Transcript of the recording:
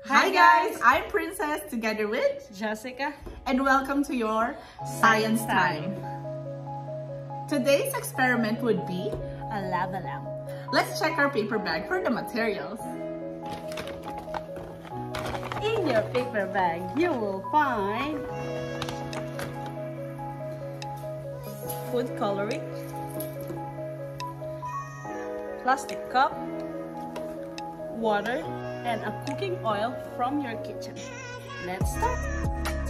Hi guys, I'm Princess together with Jessica, and welcome to your Science Time. Today's experiment would be a lava lamp. Let's check our paper bag for the materials. In your paper bag, you will find food coloring, plastic cup, water, and a cooking oil from your kitchen. Let's start!